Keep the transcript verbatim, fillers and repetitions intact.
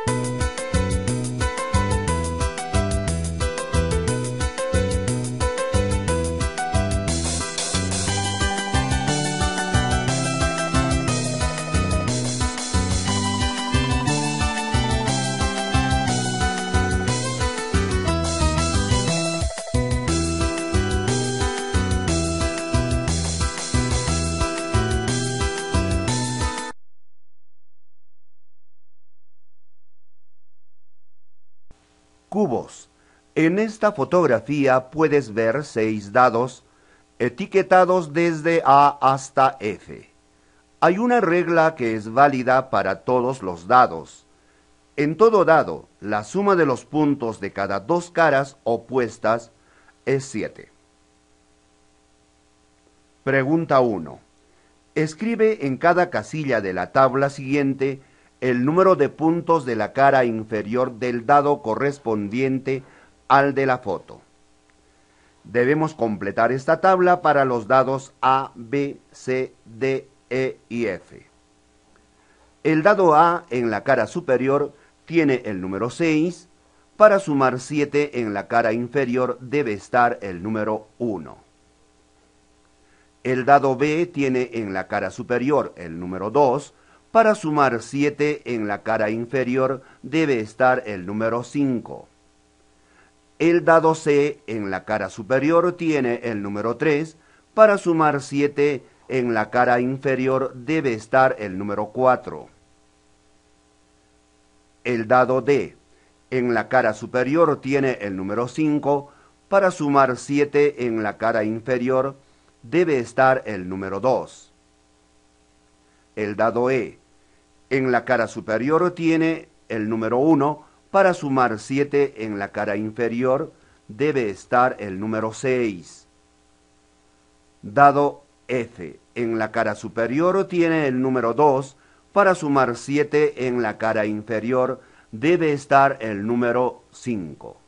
Cubos. En esta fotografía puedes ver seis dados etiquetados desde A hasta F. Hay una regla que es válida para todos los dados. En todo dado, la suma de los puntos de cada dos caras opuestas es siete. Pregunta uno. Escribe en cada casilla de la tabla siguiente el número de puntos de la cara inferior del dado correspondiente al de la foto. Debemos completar esta tabla para los dados A, B, C, D, E y F. El dado A en la cara superior tiene el número seis. Para sumar siete en la cara inferior debe estar el número uno. El dado B tiene en la cara superior el número dos. Para sumar siete en la cara inferior debe estar el número cinco. El dado C en la cara superior tiene el número tres. Para sumar siete en la cara inferior debe estar el número cuatro. El dado D en la cara superior tiene el número cinco. Para sumar siete en la cara inferior debe estar el número dos. El dado E en la cara superior tiene el número uno. Para sumar siete en la cara inferior debe estar el número seis. Dado F en la cara superior tiene el número dos. Para sumar siete en la cara inferior debe estar el número cinco.